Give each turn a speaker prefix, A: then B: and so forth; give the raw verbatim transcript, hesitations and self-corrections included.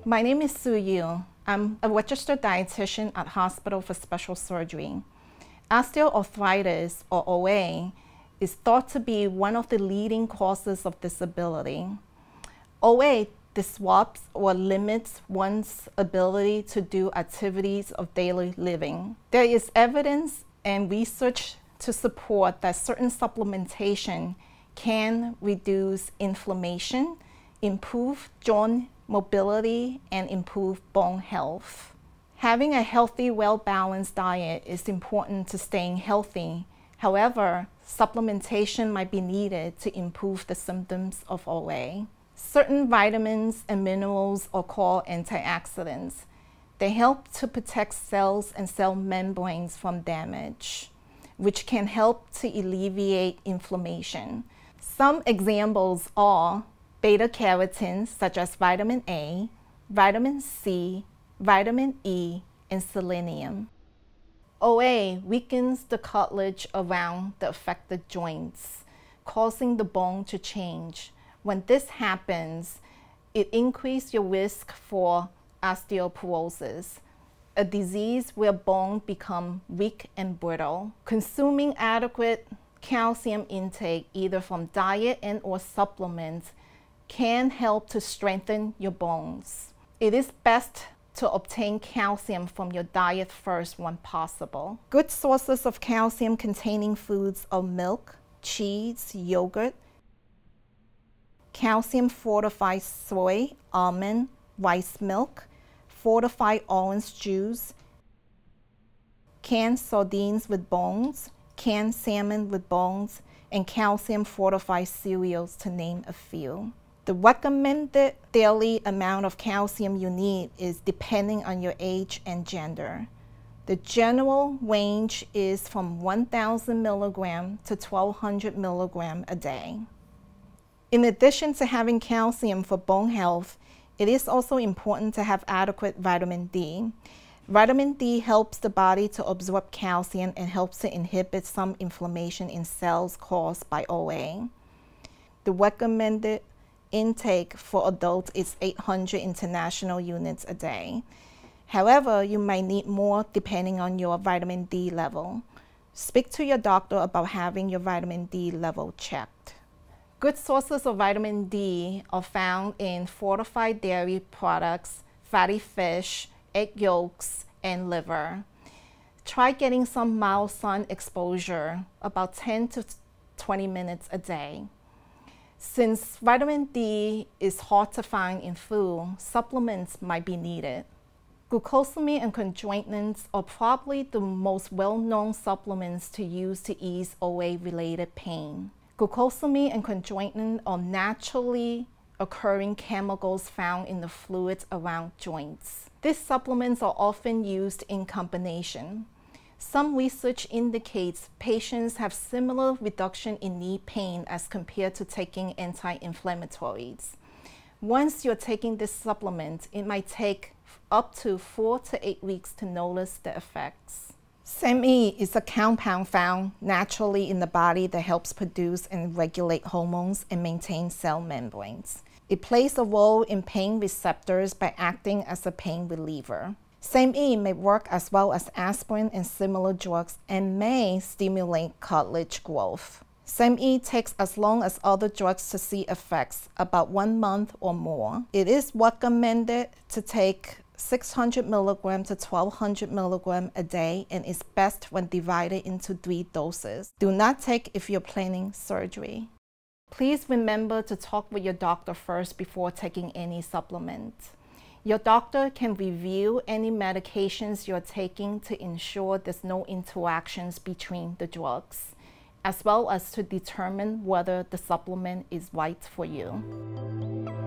A: My name is Su Yu. I'm a registered dietitian at Hospital for Special Surgery. Osteoarthritis, or O A, is thought to be one of the leading causes of disability. O A disrupts or limits one's ability to do activities of daily living. There is evidence and research to support that certain supplementation can reduce inflammation, improve joint mobility, and improve bone health. Having a healthy, well-balanced diet is important to staying healthy. However, supplementation might be needed to improve the symptoms of O A. Certain vitamins and minerals are called antioxidants. They help to protect cells and cell membranes from damage, which can help to alleviate inflammation. Some examples are beta-carotenes such as vitamin A, vitamin C, vitamin E, and selenium. O A weakens the cartilage around the affected joints, causing the bone to change. When this happens, it increases your risk for osteoporosis, a disease where bone become weak and brittle. Consuming adequate calcium intake, either from diet and or supplements, can help to strengthen your bones. It is best to obtain calcium from your diet first when possible. Good sources of calcium containing foods are milk, cheese, yogurt, calcium fortified soy, almond, rice milk, fortified orange juice, canned sardines with bones, canned salmon with bones, and calcium fortified cereals, to name a few. The recommended daily amount of calcium you need is depending on your age and gender. The general range is from one thousand milligrams to twelve hundred milligrams a day. In addition to having calcium for bone health, it is also important to have adequate vitamin D. Vitamin D helps the body to absorb calcium and helps to inhibit some inflammation in cells caused by O A. The recommended intake for adults is eight hundred international units a day. However, you might need more depending on your vitamin D level. Speak to your doctor about having your vitamin D level checked. Good sources of vitamin D are found in fortified dairy products, fatty fish, egg yolks, and liver. Try getting some mild sun exposure, about ten to twenty minutes a day. Since vitamin D is hard to find in food, supplements might be needed. Glucosamine and chondroitins are probably the most well-known supplements to use to ease O A-related pain. Glucosamine and chondroitin are naturally occurring chemicals found in the fluids around joints. These supplements are often used in combination. Some research indicates patients have similar reduction in knee pain as compared to taking anti-inflammatories. Once you're taking this supplement, it might take up to four to eight weeks to notice the effects. S A M E is a compound found naturally in the body that helps produce and regulate hormones and maintain cell membranes. It plays a role in pain receptors by acting as a pain reliever. S A M E may work as well as aspirin and similar drugs and may stimulate cartilage growth. S A M E takes as long as other drugs to see effects, about one month or more. It is recommended to take six hundred milligrams to twelve hundred milligrams a day and is best when divided into three doses. Do not take if you're planning surgery. Please remember to talk with your doctor first before taking any supplement. Your doctor can review any medications you're taking to ensure there's no interactions between the drugs, as well as to determine whether the supplement is right for you.